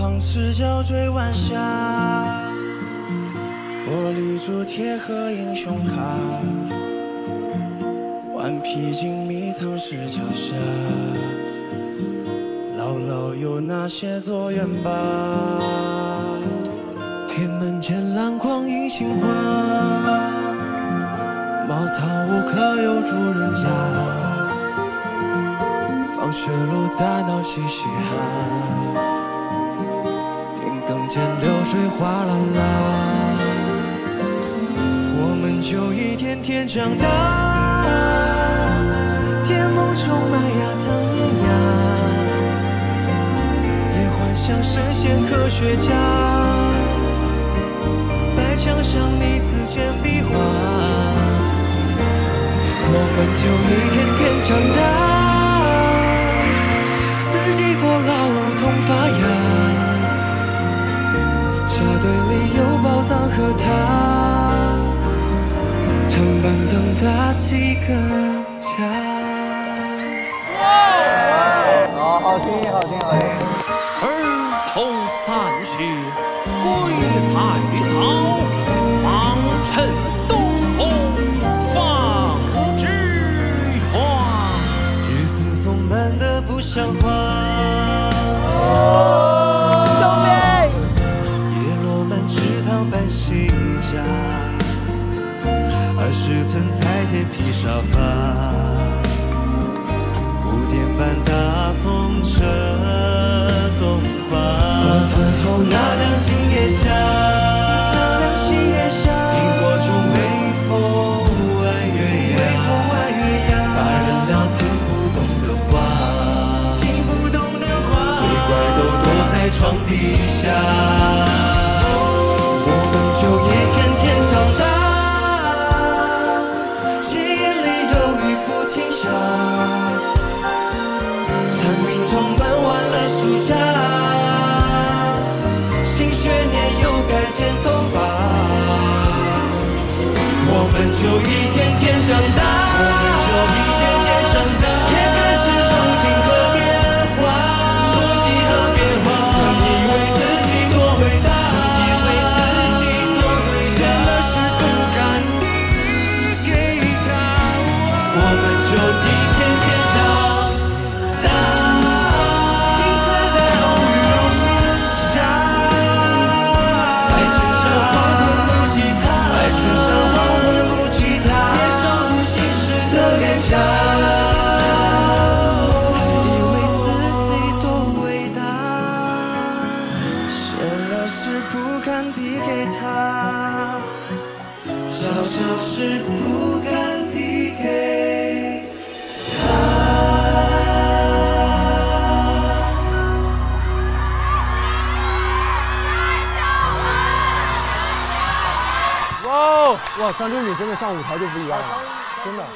旁赤脚追晚霞，玻璃珠贴合英雄卡，顽皮筋迷藏石桥下，姥姥有那些作业吧。天门前篮筐映杏花，茅草屋可有住人家，放学路打闹嘻嘻哈，田埂间流水哗啦啦，我们就一天天长大，天幕充满呀糖黏呀，也幻想神仙科学家，白墙上你字简笔画，我们就一天天长大，四季过老梧桐发芽，沙堆里有宝藏和他，长板凳搭几个家。 好听，好听，好听。 儿童散去归海草，忙趁东风放枝花。 日子总慢得不像话， 兄弟， 叶落满池塘搬新家，20寸彩电皮沙发，5点半大风车动画，晚饭后那凉星夜下，萤火虫微风弯月牙，大人聊听不懂的话，鬼怪都躲在床底下，我们就一天天长大，记忆里有雨不停下，蝉鸣中奔完了暑假，新学年又该剪头发，我们就一天天长大，也开始憧憬和变化，曾以为自己多伟大，选的是不敢递给他，我们就一天天长大，听子弹偶遇老师下，爱衬衫黄昏木吉他，年少不经事的脸颊，还以为自己多伟大，写了诗不敢递给他，小小事不敢递给他。 哇，张真你真的上舞台就不一样了，真的。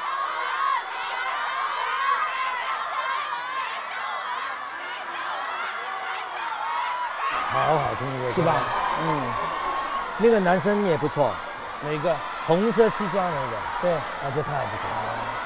好好听这个歌是吧？嗯， 那个男生也不错， 哪个？ 红色西装那个， 对， 啊，这太不错了。